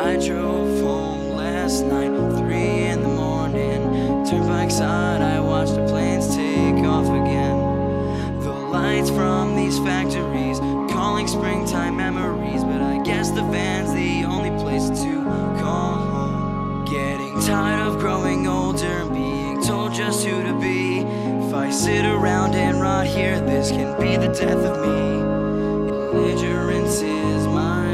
I drove home last night, 3 in the morning. Turnpike side, I watched the planes take off again. The lights from these factories calling springtime memories, but I guess the van's the only place to call home. Getting tired of growing older and being told just who to be. If I sit around and rot here, this can be the death of me. Belligerence is my